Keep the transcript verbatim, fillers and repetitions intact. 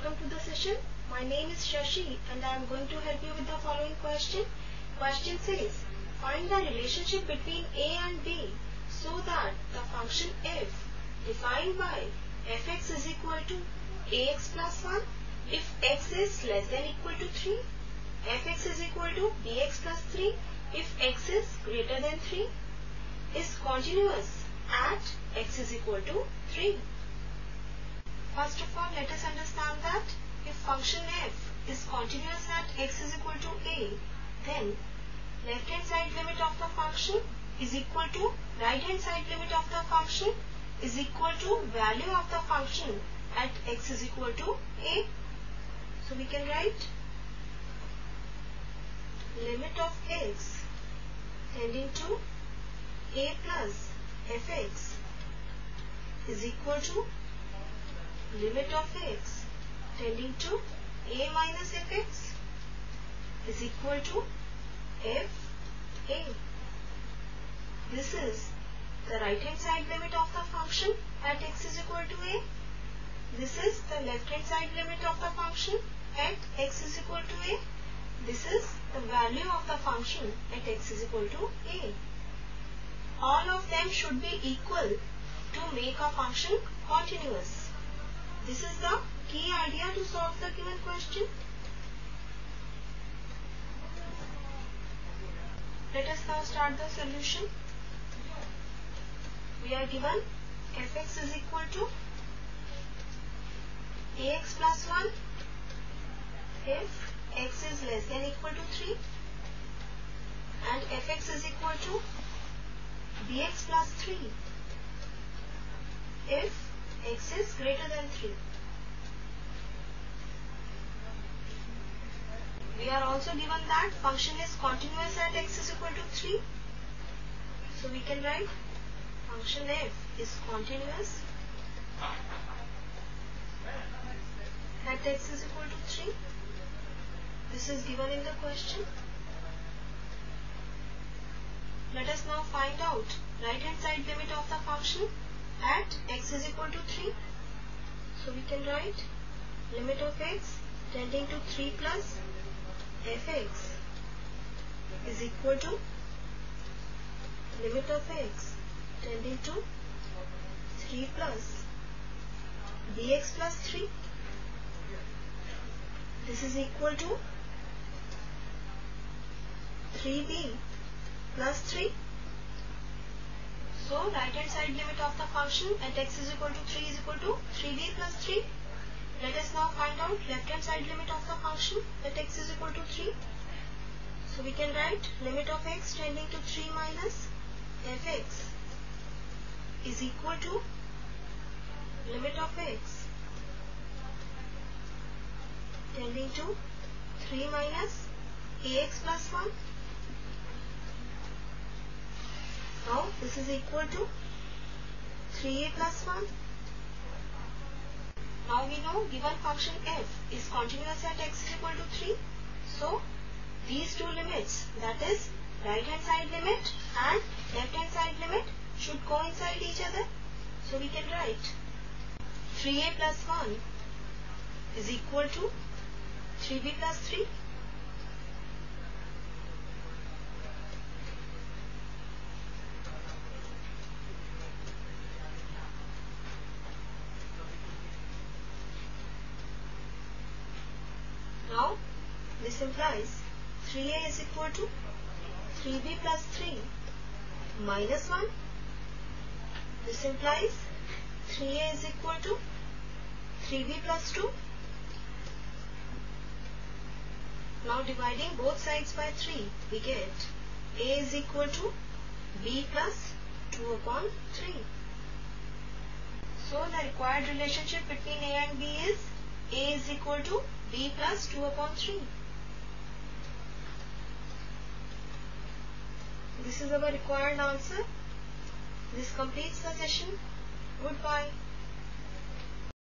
welcome to the session. My name is Shashi and I am going to help you with the following question. Question says, find the relationship between A and B so that the function f defined by fx is equal to ax plus one if x is less than equal to three, fx is equal to bx plus three if x is greater than three, is continuous at x is equal to three. First of all, let us understand that if function f is continuous at x is equal to a, then left hand side limit of the function is equal to right hand side limit of the function is equal to value of the function at x is equal to a. So we can write limit of x tending to a plus fx is equal to limit of x tending to a minus fx is equal to f a. This is the right hand side limit of the function at x is equal to a. This is the left hand side limit of the function at x is equal to a. This is the value of the function at x is equal to a. All of them should be equal to make a function continuous. This is the key idea to solve the given question. Let us now start the solution. We are given fx is equal to ax plus one if x is less than equal to three and fx is equal to bx plus three if x is greater than three. We are also given that function is continuous at x is equal to three. So we can write function f is continuous at x is equal to three. This is given in the question. Let us now find out right hand side limit of the function at x is equal to three. So we can write limit of x tending to three plus fx is equal to limit of x tending to three plus bx plus three. This is equal to three b plus three. So right hand side limit of the function at x is equal to three is equal to three b plus three. Let us now find out left hand side limit of the function at x is equal to three. So we can write limit of x tending to three minus fx is equal to limit of x tending to three minus ax plus one. Now this is equal to three a plus one. Now we know given function f is continuous at x is equal to three. So these two limits, that is right hand side limit and left hand side limit, should coincide each other. So we can write three a plus one is equal to three b plus three. Now this implies three a is equal to three b plus three minus one. This implies three a is equal to three b plus two. Now dividing both sides by three, we get a is equal to b plus two upon three. So the required relationship between a and b is a is equal to b plus two upon three. This is our required answer. This completes the session. Goodbye.